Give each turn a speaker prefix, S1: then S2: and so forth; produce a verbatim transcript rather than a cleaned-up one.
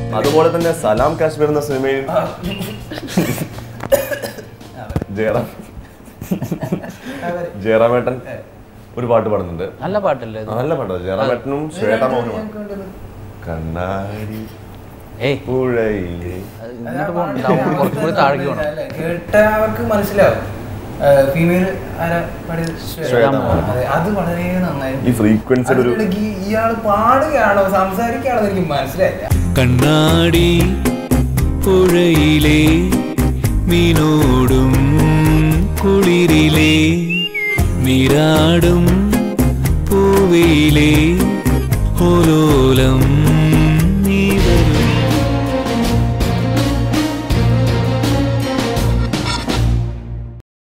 S1: അതുപോലെ തന്നെ സലാം കാശ്മീർ എന്ന സിനിമയിൽ ജയറാം ജയറാമേട്ടൻ ഒരു പാട്ട് പാടുന്നുണ്ട്.
S2: നല്ല പാട്ടല്ലേ? നല്ല
S1: പാട്ടാണ്. ജയറാമേട്ടനും ശ്വേതാ മോഹനും കണ്ണാടി പുഴയിലെ
S2: കുറച്ചുകൂടി താഴേക്ക് പോകണം.
S3: കേട്ടവർക്ക് മനസ്സിലാവും ഫീമെയിൽ അത് വളരെ നന്നായിരുന്നു.
S1: ഈ ഫ്രീക്വൻസിയുടെ ഒരു
S3: ഇയാൾ പാടുകയാണോ സംസാരിക്കുകയാണോ എനിക്ക് മനസ്സിലായില്ല.
S4: കണ്ണാടി പുഴയിലെ മീനോടും കുളിരിലെ നീരാടും പൂവിലെ ഓലോലം